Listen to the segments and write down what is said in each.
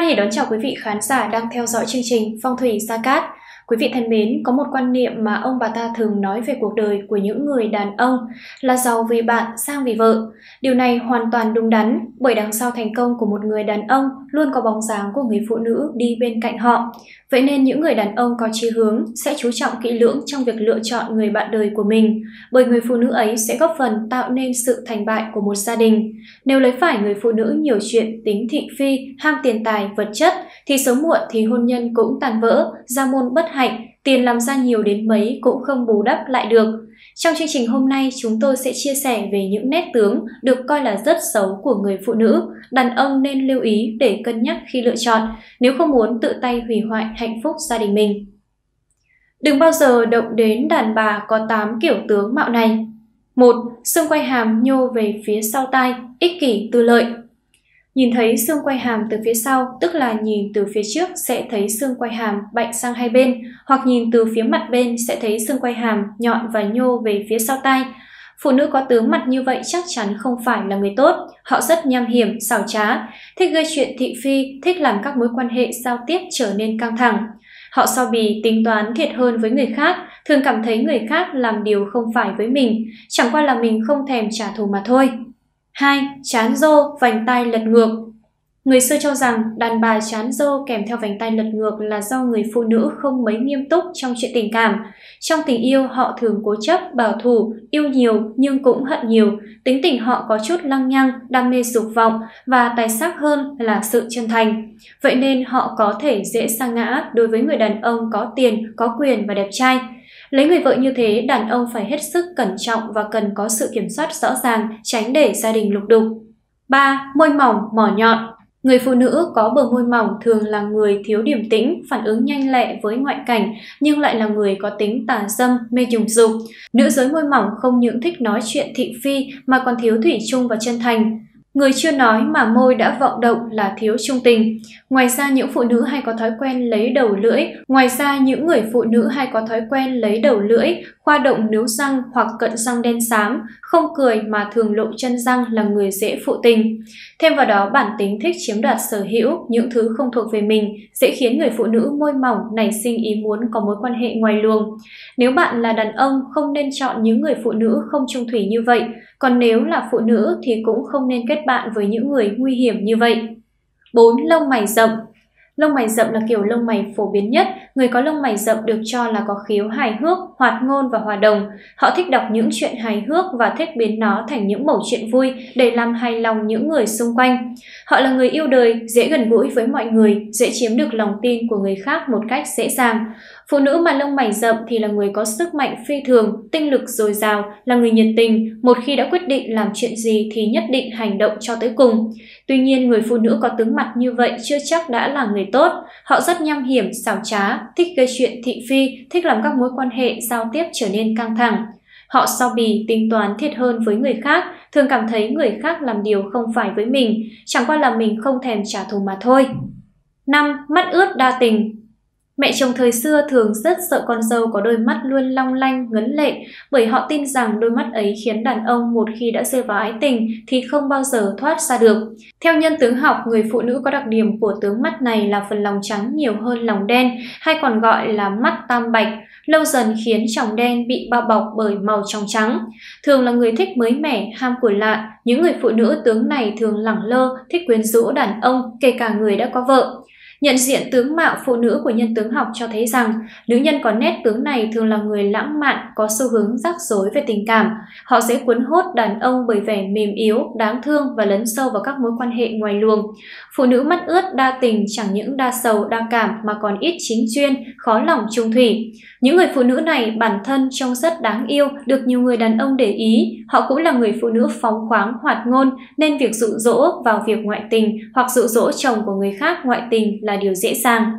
hỉ đón chào quý vị khán giả đang theo dõi chương trình Phong thủy Gia Cát. Quý vị thân mến, có một quan niệm mà ông bà ta thường nói về cuộc đời của những người đàn ông là giàu vì bạn, sang vì vợ. Điều này hoàn toàn đúng đắn, bởi đằng sau thành công của một người đàn ông luôn có bóng dáng của người phụ nữ đi bên cạnh họ. Vậy nên những người đàn ông có chí hướng sẽ chú trọng kỹ lưỡng trong việc lựa chọn người bạn đời của mình, bởi người phụ nữ ấy sẽ góp phần tạo nên sự thành bại của một gia đình. Nếu lấy phải người phụ nữ nhiều chuyện, tính thị phi, ham tiền tài, vật chất, thì sớm muộn thì hôn nhân cũng tàn vỡ, gia môn bất hạnh, tiền làm ra nhiều đến mấy cũng không bù đắp lại được. Trong chương trình hôm nay, chúng tôi sẽ chia sẻ về những nét tướng được coi là rất xấu của người phụ nữ, đàn ông nên lưu ý để cân nhắc khi lựa chọn, nếu không muốn tự tay hủy hoại hạnh phúc gia đình mình. Đừng bao giờ động đến đàn bà có 8 kiểu tướng mạo này. 1. Xương quai hàm nhô về phía sau tai, ích kỷ tư lợi. Nhìn thấy xương quai hàm từ phía sau, tức là nhìn từ phía trước sẽ thấy xương quai hàm bạnh sang hai bên, hoặc nhìn từ phía mặt bên sẽ thấy xương quai hàm nhọn và nhô về phía sau tai. Phụ nữ có tướng mặt như vậy chắc chắn không phải là người tốt, họ rất nham hiểm, xảo trá, thích gây chuyện thị phi, thích làm các mối quan hệ giao tiếp trở nên căng thẳng. Họ so bì, tính toán thiệt hơn với người khác, thường cảm thấy người khác làm điều không phải với mình, chẳng qua là mình không thèm trả thù mà thôi. 2. Trán rô, vành tai lật ngược. Người xưa cho rằng đàn bà trán rô kèm theo vành tai lật ngược là do người phụ nữ không mấy nghiêm túc trong chuyện tình cảm. Trong tình yêu họ thường cố chấp, bảo thủ, yêu nhiều nhưng cũng hận nhiều. Tính tình họ có chút lăng nhăng, đam mê dục vọng và tài sắc hơn là sự chân thành. Vậy nên họ có thể dễ sa ngã đối với người đàn ông có tiền, có quyền và đẹp trai. Lấy người vợ như thế, đàn ông phải hết sức cẩn trọng và cần có sự kiểm soát rõ ràng, tránh để gia đình lục đục. 3. Môi mỏng, mỏ nhọn. Người phụ nữ có bờ môi mỏng thường là người thiếu điềm tĩnh, phản ứng nhanh lẹ với ngoại cảnh, nhưng lại là người có tính tà dâm, mê nhục dục. Nữ giới môi mỏng không những thích nói chuyện thị phi mà còn thiếu thủy chung và chân thành. Người chưa nói mà môi đã vọng động là thiếu trung tình. Ngoài ra những người phụ nữ hay có thói quen lấy đầu lưỡi, khoa động níu răng hoặc cận răng đen xám, không cười mà thường lộ chân răng là người dễ phụ tình. Thêm vào đó, bản tính thích chiếm đoạt sở hữu, những thứ không thuộc về mình, dễ khiến người phụ nữ môi mỏng nảy sinh ý muốn có mối quan hệ ngoài luồng. Nếu bạn là đàn ông, không nên chọn những người phụ nữ không chung thủy như vậy, còn nếu là phụ nữ thì cũng không nên kết bạn với những người nguy hiểm như vậy. 4. Lông mày rậm. Lông mày rậm là kiểu lông mày phổ biến nhất. Người có lông mày rậm được cho là có khiếu hài hước, hoạt ngôn và hòa đồng. Họ thích đọc những chuyện hài hước và thích biến nó thành những mẩu chuyện vui để làm hài lòng những người xung quanh. Họ là người yêu đời, dễ gần gũi với mọi người, dễ chiếm được lòng tin của người khác một cách dễ dàng. Phụ nữ mà lông mày rậm thì là người có sức mạnh phi thường, tinh lực dồi dào, là người nhiệt tình, một khi đã quyết định làm chuyện gì thì nhất định hành động cho tới cùng. Tuy nhiên, người phụ nữ có tướng mặt như vậy chưa chắc đã là người tốt. Họ rất nham hiểm, xảo trá, thích gây chuyện thị phi, thích làm các mối quan hệ giao tiếp trở nên căng thẳng. Họ so bì, tính toán thiệt hơn với người khác, thường cảm thấy người khác làm điều không phải với mình, chẳng qua là mình không thèm trả thù mà thôi. 5. Mắt ướt đa tình. Mẹ chồng thời xưa thường rất sợ con dâu có đôi mắt luôn long lanh, ngấn lệ, bởi họ tin rằng đôi mắt ấy khiến đàn ông một khi đã rơi vào ái tình thì không bao giờ thoát ra được. Theo nhân tướng học, người phụ nữ có đặc điểm của tướng mắt này là phần lòng trắng nhiều hơn lòng đen, hay còn gọi là mắt tam bạch, lâu dần khiến tròng đen bị bao bọc bởi màu tròng trắng. Thường là người thích mới mẻ, ham của lạ, những người phụ nữ tướng này thường lẳng lơ, thích quyến rũ đàn ông, kể cả người đã có vợ. Nhận diện tướng mạo phụ nữ của nhân tướng học cho thấy rằng nữ nhân có nét tướng này thường là người lãng mạn, có xu hướng rắc rối về tình cảm. Họ dễ cuốn hút đàn ông bởi vẻ mềm yếu, đáng thương và lấn sâu vào các mối quan hệ ngoài luồng. Phụ nữ mắt ướt đa tình chẳng những đa sầu đa cảm mà còn ít chính chuyên, khó lòng chung thủy. Những người phụ nữ này bản thân trông rất đáng yêu, được nhiều người đàn ông để ý. Họ cũng là người phụ nữ phóng khoáng, hoạt ngôn, nên việc dụ dỗ vào việc ngoại tình hoặc dụ dỗ chồng của người khác ngoại tình là điều dễ dàng.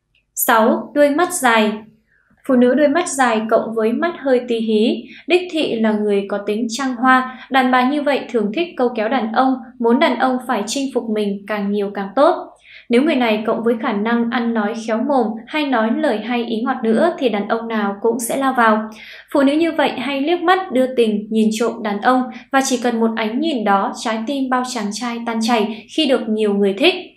6. Đuôi mắt dài. Phụ nữ đuôi mắt dài cộng với mắt hơi tí hí, đích thị là người có tính trăng hoa. Đàn bà như vậy thường thích câu kéo đàn ông, muốn đàn ông phải chinh phục mình càng nhiều càng tốt. Nếu người này cộng với khả năng ăn nói khéo mồm hay nói lời hay ý ngọt nữa thì đàn ông nào cũng sẽ lao vào. Phụ nữ như vậy hay liếc mắt đưa tình, nhìn trộm đàn ông và chỉ cần một ánh nhìn đó trái tim bao chàng trai tan chảy khi được nhiều người thích.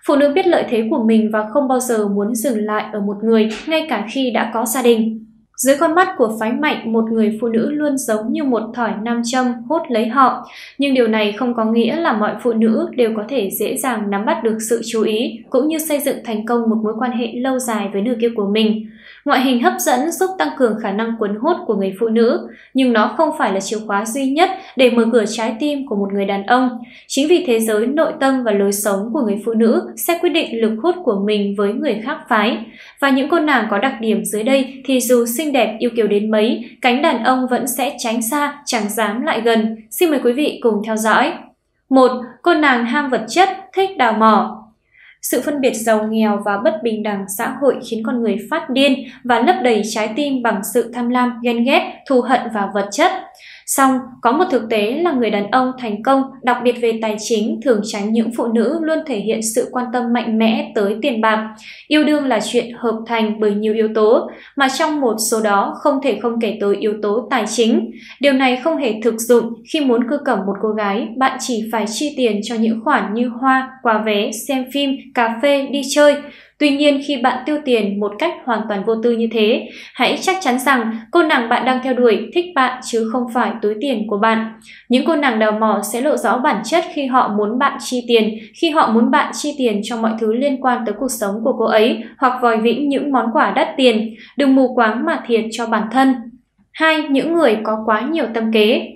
Phụ nữ biết lợi thế của mình và không bao giờ muốn dừng lại ở một người, ngay cả khi đã có gia đình. Dưới con mắt của phái mạnh, một người phụ nữ luôn giống như một thỏi nam châm hút lấy họ. Nhưng điều này không có nghĩa là mọi phụ nữ đều có thể dễ dàng nắm bắt được sự chú ý, cũng như xây dựng thành công một mối quan hệ lâu dài với nửa kia của mình. Ngoại hình hấp dẫn giúp tăng cường khả năng cuốn hút của người phụ nữ, nhưng nó không phải là chìa khóa duy nhất để mở cửa trái tim của một người đàn ông. Chính vì thế giới nội tâm và lối sống của người phụ nữ sẽ quyết định lực hút của mình với người khác phái. Và những cô nàng có đặc điểm dưới đây thì dù xinh đẹp yêu kiều đến mấy, cánh đàn ông vẫn sẽ tránh xa, chẳng dám lại gần. Xin mời quý vị cùng theo dõi. 1. Cô nàng ham vật chất, thích đào mỏ. Sự phân biệt giàu nghèo và bất bình đẳng xã hội khiến con người phát điên và lấp đầy trái tim bằng sự tham lam, ghen ghét, thù hận và vật chất. Song, có một thực tế là người đàn ông thành công, đặc biệt về tài chính, thường tránh những phụ nữ luôn thể hiện sự quan tâm mạnh mẽ tới tiền bạc. Yêu đương là chuyện hợp thành bởi nhiều yếu tố, mà trong một số đó không thể không kể tới yếu tố tài chính. Điều này không hề thực dụng khi muốn cưa cẩm một cô gái, bạn chỉ phải chi tiền cho những khoản như hoa, quà vé, xem phim, cà phê, đi chơi. Tuy nhiên, khi bạn tiêu tiền một cách hoàn toàn vô tư như thế, hãy chắc chắn rằng cô nàng bạn đang theo đuổi thích bạn chứ không phải túi tiền của bạn. Những cô nàng đào mỏ sẽ lộ rõ bản chất khi họ muốn bạn chi tiền, khi họ muốn bạn chi tiền cho mọi thứ liên quan tới cuộc sống của cô ấy hoặc vòi vĩnh những món quà đắt tiền. Đừng mù quáng mà thiệt cho bản thân. 2. Những người có quá nhiều tâm kế.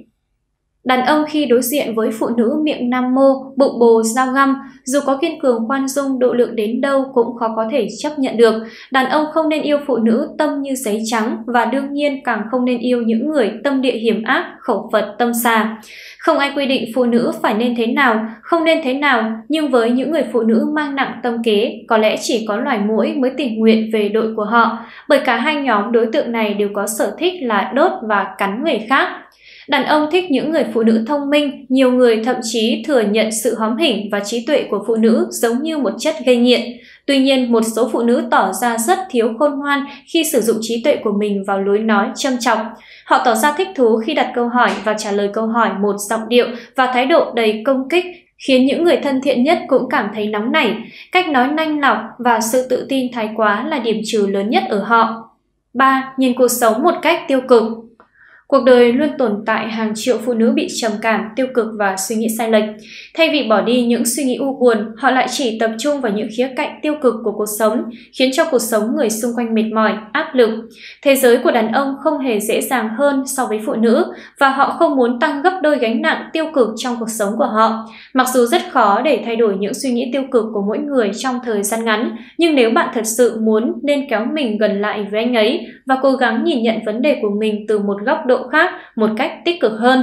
Đàn ông khi đối diện với phụ nữ miệng nam mô, bụng bồ, dao găm, dù có kiên cường khoan dung độ lượng đến đâu cũng khó có thể chấp nhận được. Đàn ông không nên yêu phụ nữ tâm như giấy trắng và đương nhiên càng không nên yêu những người tâm địa hiểm ác, khẩu Phật tâm xà. Không ai quy định phụ nữ phải nên thế nào, không nên thế nào, nhưng với những người phụ nữ mang nặng tâm kế, có lẽ chỉ có loài muỗi mới tình nguyện về đội của họ, bởi cả hai nhóm đối tượng này đều có sở thích là đốt và cắn người khác. Đàn ông thích những người phụ nữ thông minh, nhiều người thậm chí thừa nhận sự hóm hỉnh và trí tuệ của phụ nữ giống như một chất gây nghiện. Tuy nhiên, một số phụ nữ tỏ ra rất thiếu khôn ngoan khi sử dụng trí tuệ của mình vào lối nói châm chọc. Họ tỏ ra thích thú khi đặt câu hỏi và trả lời câu hỏi một giọng điệu và thái độ đầy công kích, khiến những người thân thiện nhất cũng cảm thấy nóng nảy. Cách nói nanh lọc và sự tự tin thái quá là điểm trừ lớn nhất ở họ. 3. Nhìn cuộc sống một cách tiêu cực. Cuộc đời luôn tồn tại hàng triệu phụ nữ bị trầm cảm, tiêu cực và suy nghĩ sai lệch. Thay vì bỏ đi những suy nghĩ u buồn, họ lại chỉ tập trung vào những khía cạnh tiêu cực của cuộc sống, khiến cho cuộc sống người xung quanh mệt mỏi, áp lực. Thế giới của đàn ông không hề dễ dàng hơn so với phụ nữ và họ không muốn tăng gấp đôi gánh nặng tiêu cực trong cuộc sống của họ. Mặc dù rất khó để thay đổi những suy nghĩ tiêu cực của mỗi người trong thời gian ngắn, nhưng nếu bạn thật sự muốn nên kéo mình gần lại với anh ấy và cố gắng nhìn nhận vấn đề của mình từ một góc độ khác, một cách tích cực hơn.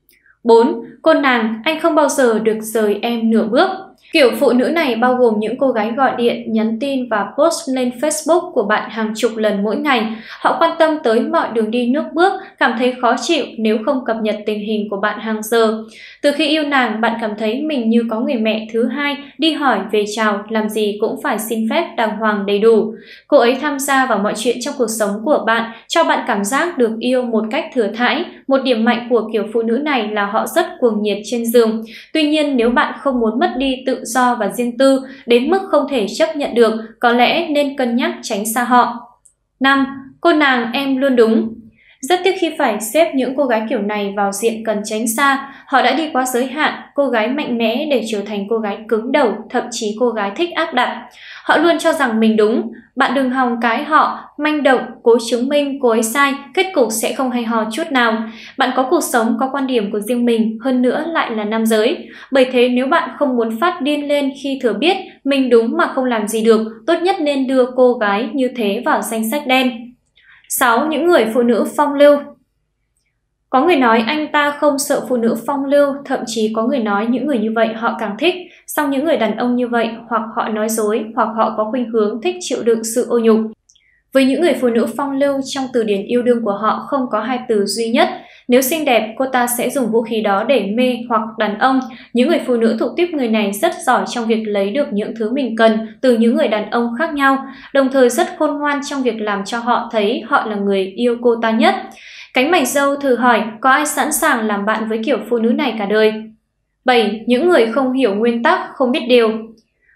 4. Cô nàng, anh không bao giờ được rời em nửa bước. Kiểu phụ nữ này bao gồm những cô gái gọi điện, nhắn tin và post lên Facebook của bạn hàng chục lần mỗi ngày. Họ quan tâm tới mọi đường đi nước bước, cảm thấy khó chịu nếu không cập nhật tình hình của bạn hàng giờ. Từ khi yêu nàng, bạn cảm thấy mình như có người mẹ thứ hai, đi hỏi về chào, làm gì cũng phải xin phép đàng hoàng đầy đủ. Cô ấy tham gia vào mọi chuyện trong cuộc sống của bạn, cho bạn cảm giác được yêu một cách thừa thãi. Một điểm mạnh của kiểu phụ nữ này là họ rất cuồng nhiệt trên giường. Tuy nhiên, nếu bạn không muốn mất đi tự do và riêng tư đến mức không thể chấp nhận được, có lẽ nên cân nhắc tránh xa họ. 5. Cô nàng em luôn đúng. Rất tiếc khi phải xếp những cô gái kiểu này vào diện cần tránh xa. Họ đã đi quá giới hạn, cô gái mạnh mẽ để trở thành cô gái cứng đầu, thậm chí cô gái thích áp đặt. Họ luôn cho rằng mình đúng. Bạn đừng hòng cái họ, manh động, cố chứng minh cô ấy sai, kết cục sẽ không hay ho chút nào. Bạn có cuộc sống, có quan điểm của riêng mình, hơn nữa lại là nam giới. Bởi thế nếu bạn không muốn phát điên lên khi thừa biết mình đúng mà không làm gì được, tốt nhất nên đưa cô gái như thế vào danh sách đen. 6. Những người phụ nữ phong lưu. Có người nói anh ta không sợ phụ nữ phong lưu, thậm chí có người nói những người như vậy họ càng thích. Song những người đàn ông như vậy hoặc họ nói dối hoặc họ có khuynh hướng thích chịu đựng sự ô nhục. Với những người phụ nữ phong lưu, trong từ điển yêu đương của họ không có hai từ duy nhất. Nếu xinh đẹp, cô ta sẽ dùng vũ khí đó để mê hoặc đàn ông. Những người phụ nữ thuộc tiếp người này rất giỏi trong việc lấy được những thứ mình cần từ những người đàn ông khác nhau, đồng thời rất khôn ngoan trong việc làm cho họ thấy họ là người yêu cô ta nhất. Cánh mày râu thử hỏi, có ai sẵn sàng làm bạn với kiểu phụ nữ này cả đời? 7. Những người không hiểu nguyên tắc, không biết điều.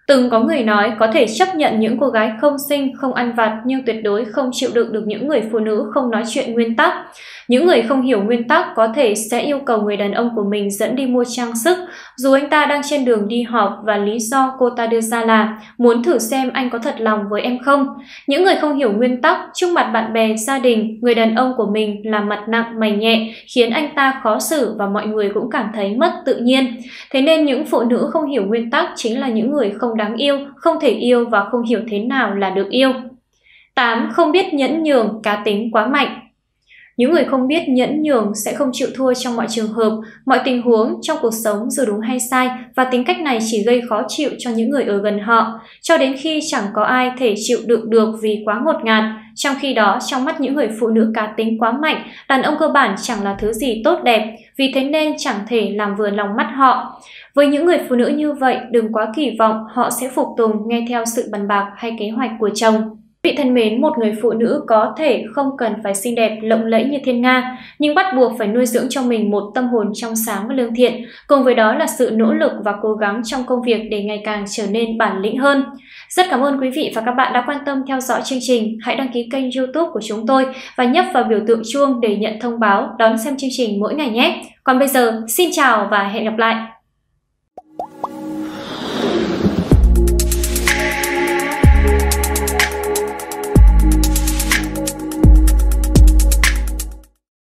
Từng có người nói có thể chấp nhận những cô gái không xinh, không ăn vặt nhưng tuyệt đối không chịu đựng được những người phụ nữ không nói chuyện nguyên tắc. Những người không hiểu nguyên tắc có thể sẽ yêu cầu người đàn ông của mình dẫn đi mua trang sức dù anh ta đang trên đường đi họp và lý do cô ta đưa ra là muốn thử xem anh có thật lòng với em không. Những người không hiểu nguyên tắc trước mặt bạn bè, gia đình, người đàn ông của mình là mặt nặng mày nhẹ khiến anh ta khó xử và mọi người cũng cảm thấy mất tự nhiên. Thế nên những phụ nữ không hiểu nguyên tắc chính là những người không đáng yêu, không thể yêu và không hiểu thế nào là được yêu. 8. Không biết nhẫn nhường, cá tính quá mạnh. Những người không biết nhẫn nhường sẽ không chịu thua trong mọi trường hợp, mọi tình huống trong cuộc sống dù đúng hay sai, và tính cách này chỉ gây khó chịu cho những người ở gần họ, cho đến khi chẳng có ai thể chịu đựng được vì quá ngột ngạt. Trong khi đó, trong mắt những người phụ nữ cá tính quá mạnh, đàn ông cơ bản chẳng là thứ gì tốt đẹp, vì thế nên chẳng thể làm vừa lòng mắt họ. Với những người phụ nữ như vậy, đừng quá kỳ vọng họ sẽ phục tùng nghe theo sự bàn bạc hay kế hoạch của chồng. Vị thân mến, một người phụ nữ có thể không cần phải xinh đẹp, lộng lẫy như thiên nga, nhưng bắt buộc phải nuôi dưỡng cho mình một tâm hồn trong sáng và lương thiện, cùng với đó là sự nỗ lực và cố gắng trong công việc để ngày càng trở nên bản lĩnh hơn. Rất cảm ơn quý vị và các bạn đã quan tâm theo dõi chương trình. Hãy đăng ký kênh YouTube của chúng tôi và nhấp vào biểu tượng chuông để nhận thông báo đón xem chương trình mỗi ngày nhé. Còn bây giờ, xin chào và hẹn gặp lại!